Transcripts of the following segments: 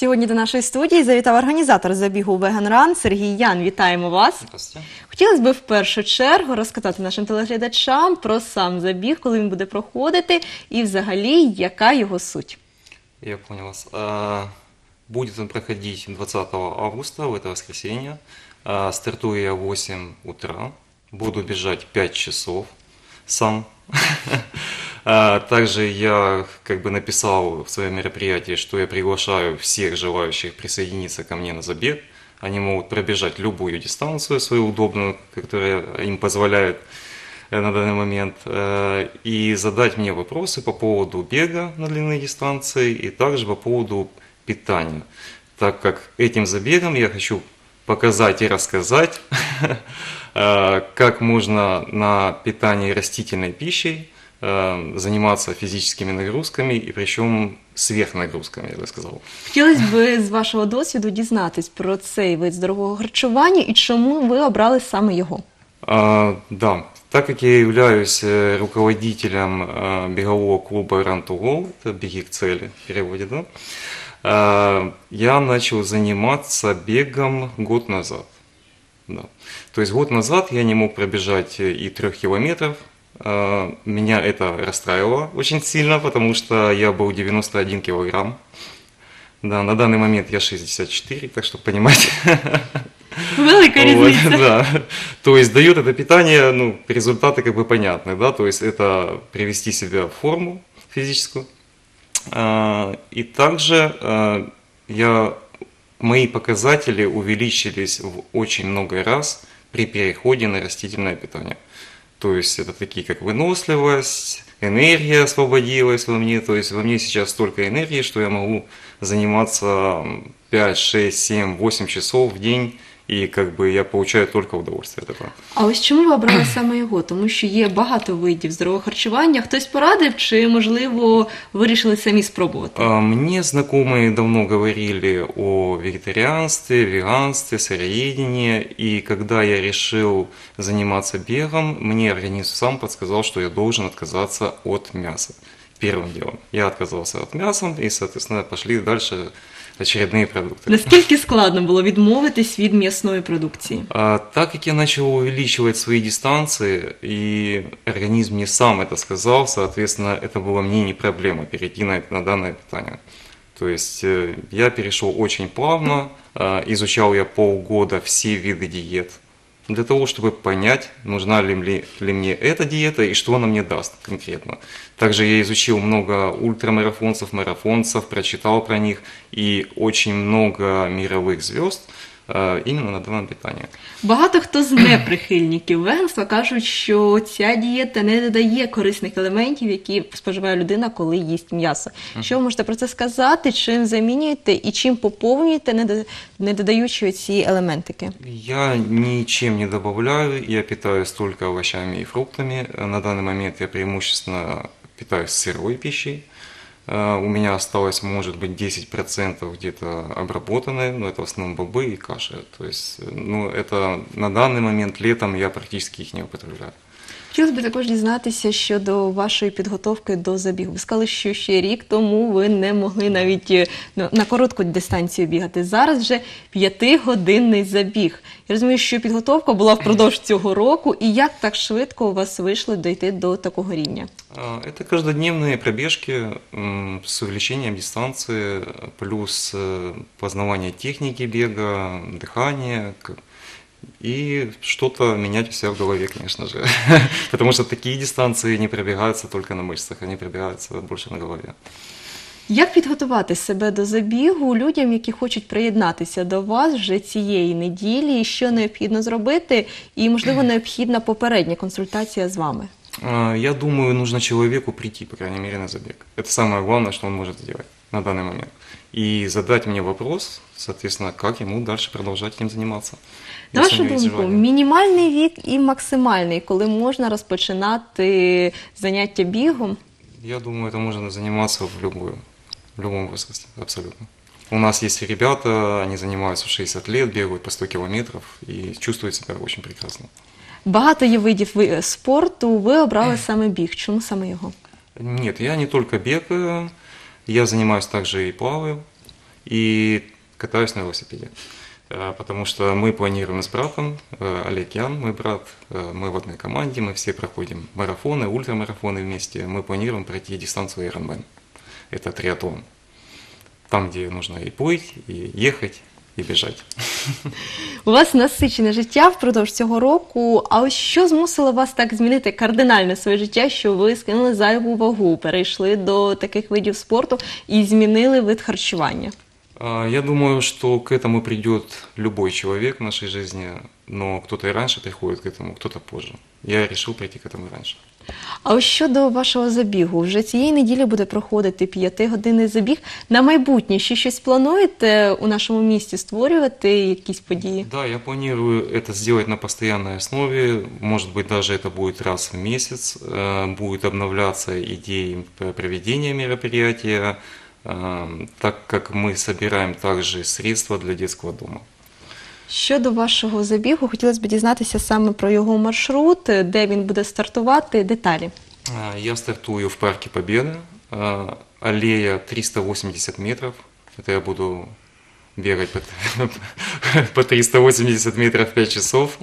Сьогодні до нашої студії завітав організатор забігу Vegan Run Сергій Ян. Вітаємо вас. Здравствуйте. Хотілося б в першу чергу розказати нашим телеглядачам про сам забіг, коли він буде проходити і взагалі, яка його суть. Я понял вас. Будет он проходить 20 августа, в это воскресенье. Стартую я в 8 утра. Буду бежать 5 часов сам. Также я написал в своем мероприятии, что я приглашаю всех желающих присоединиться ко мне на забег. Они могут пробежать любую дистанцию свою удобную, которая им позволяет на данный момент, и задать мне вопросы по поводу бега на длинные дистанции и также по поводу питания, так как этим забегом я хочу показать и рассказать, как можно на питании растительной пищей заниматься физическими нагрузками, и причем сверхнагрузками, я бы сказал. Хотілося б з вашого досвіду дізнатись про цей вид здорового харчування і чому ви обрали саме його. Да, так как я являюсь руководителем бегового клуба Run to Goal, это «Беги к цели» в переводе, да, я начал заниматься бегом год назад. Да. То есть год назад я не мог пробежать и 3 километров. Меня это расстраивало очень сильно, потому что я был 91 килограмм. Да, на данный момент я 64, так что понимаете. Велика різниця. Вот, да. То есть дает это питание, результаты понятны, да, то есть это привести себя в форму физическую. И также мои показатели увеличились в очень много раз при переходе на растительное питание. То есть это такие как выносливость, энергия освободилась во мне, то есть во мне сейчас столько энергии, что я могу заниматься 5, 6, 7, 8 часов в день, і я получаю тільки удовольствие від цього. А ось чому ви обрали саме його? Тому що є багато видів здорового харчування. Хтось порадив чи, можливо, вирішили самі спробувати? Мне знакомые давно говорили о вегетарианстве, веганстве, сыроедении, и когда я решил заниматься бегом, мне организм сам подсказал, что я должен отказаться от мяса. Первым делом. Я отказался от мяса, и, соответственно, пошли дальше очередные продукты. Наскільки складно було відмовитись від м'ясної продукції? Так как я начал увеличивать свои дистанции, и организм мне сам это сказал, соответственно, это было мне не проблема перейти на данное питание. То есть я перешел очень плавно, изучал я полгода все виды диет, для того, чтобы понять, нужна ли мне эта диета и что она мне даст конкретно. Также я изучил много ультрамарафонцев, марафонцев, прочитал про них и очень много мировых звезд іменно на даному питанні. Багато хто з неприхильників веганства кажуть, що ця дієта не додає корисних елементів, які споживає людина, коли їсть м'ясо. Що ви можете про це сказати? Чим замінюєте і чим поповнюєте, не додаючи ці елементики? Я ничем не добавляю, я питаюсь только овощами и фруктами. На данный момент я преимущественно питаюсь сырой пищей. У меня осталось, может быть, 10% где-то обработанной, но это в основном бобы и каши. То есть, это на данный момент летом я практически их не употребляю. Хотілося б також дізнатися щодо вашої підготовки до забігу. Ви сказали, що ще рік тому ви не могли навіть на коротку дистанцію бігати. Зараз вже 5-годинний забіг. Я розумію, що підготовка була впродовж цього року. І як так швидко у вас вийшло дійти до такого рівня? Это каждодневные пробежки с увеличением дистанции, плюс познавание техники бега, дыхания, и что-то менять у себя в голове, конечно же. Потому что такие дистанции не пробегаются только на мышцах, они пробегаются больше на голове. Як підготувати себе до забігу людям, які хочуть приєднатися до вас вже цієї неділі? Що необхідно зробити? І, можливо, необхідна попередня консультація з вами? Я думаю, нужно человеку прийти, по крайней мере, на забег. Это самое главное, что он может сделать на данный момент. И задать мне вопрос, соответственно, как ему дальше продолжать этим заниматься. На вашу думку, мінімальний вік і максимальний, коли можна розпочинати заняття бігом? Я думаю, это можно заниматься в любом возрасте, абсолютно. У нас есть ребята, они занимаются в 60 лет, бегают по 100 километров и чувствуют себя очень прекрасно. Багато є видів спорту, ви обрали саме біг. Чому саме його? Нет, я не только бегаю, я занимаюсь также и плаваю. и катаюсь на велосипеде. Потому что мы планируем с братом, Олег Ян, мой брат, мы в одной команде, мы все проходим марафоны, ультрамарафоны вместе. Мы планируем пройти дистанцию Ironman. Это триатлон. Там, где нужно и плыть, и ехать, і біжать. У вас насичене життя впродовж цього року, а ось що змусило вас так змінити кардинально своє життя, що ви скинули зайву вагу, перейшли до таких видів спорту і змінили вид харчування? Я думаю, что к этому придет любой человек в нашей жизни, но кто-то и раньше приходит к этому, кто-то позже. Я решил прийти к этому раньше. А ось щодо вашого забігу, вже цієї неділі буде проходити 5-годинний забіг. На майбутнє ще щось плануєте у нашому місті створювати, якісь події? Да, я планирую это сделать на постоянной основе, может быть, даже это будет раз в месяц, будет обновляться идеи проведения мероприятия, так как мы собираем также средства для детского дома. Щодо вашого забігу, хотілося б дізнатися саме про його маршрут, де він буде стартувати, деталі. Я стартую в Парке Победы, аллея 380 метров, это я буду бегать по 380 метров 5 часов.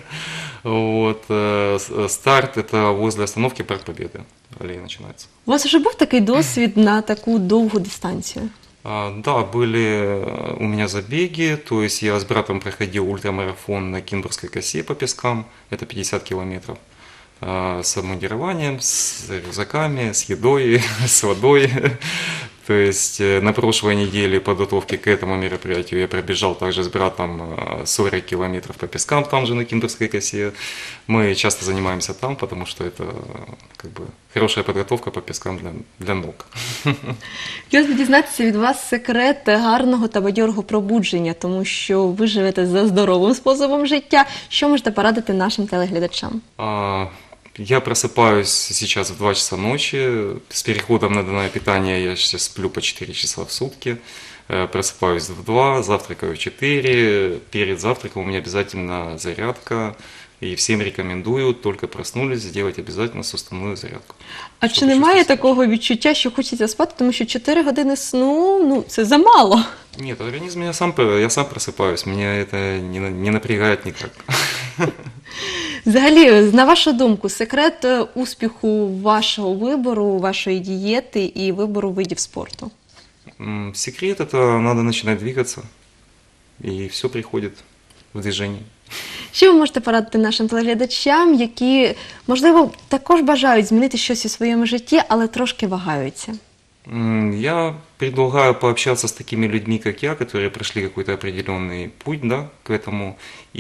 Вот. Старт это возле остановки Парк Победы, аллея начинается. У вас вже був такий досвід на таку довгу дистанцію? Да, были у меня забеги, то есть я с братом проходил ультрамарафон на Кинбургской косе по пескам, это 50 километров, с обмундированием, с рюкзаками, с едой, с водой. То есть на прошлой неделе подготовки к этому мероприятию я пробежал также с братом 40 километров по пескам, там же на Кинбургской косе. Мы часто занимаемся там, потому что это как бы хорошая подготовка по пескам для ног. Хотілося б дізнатися від вас секрет гарного та бадьорого пробудження, тому що ви живете за здоровим способом життя. Що можете порадити нашим телеглядачам? Я просыпаюсь сейчас в 2 часа ночи, с переходом на дневное питание я сейчас сплю по 4 часа в сутки, просыпаюсь в 2, завтракаю в 4, перед завтраком у меня обязательно зарядка, и всем рекомендую, только проснулись, сделать обязательно суставную зарядку. А чи немає такого відчуття, що хочеться спати, тому що 4 години сну, це замало? Нет, организм я сам просыпаюсь, меня это не напрягает никак. Взагалі, на вашу думку, секрет успіху вашого вибору, вашої дієти і вибору видів спорту? Секрет – это надо начинать двигаться, и все приходит в движение. Що ви можете порадити нашим телеглядачам, які, можливо, також бажають змінити щось у своєму житті, але трошки вагаються? Я предлагаю пообщаться с такими людьми, как я, которые прошли какой-то определенный путь, да, к этому,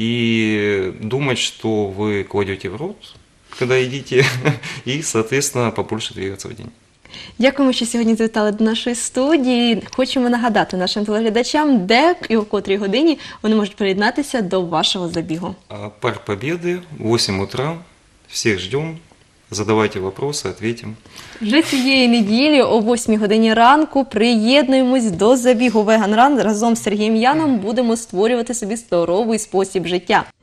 и думать, что вы кладете в рот, когда едите, и, соответственно, побольше двигаться в день. Дякуємо, що сьогодні завітали до нашої студії. Хочемо нагадати нашим телеглядачам, де і о котрій годині вони можуть приєднатися до вашого забігу. Парк Победы, 8 утра, всех ждем. Задавайте вопросы, ответим. Вже цієї неділі о 8 годині ранку приєднуємось до забігу «Веган Ран». Разом з Сергієм Яном будемо створювати собі здоровий спосіб життя.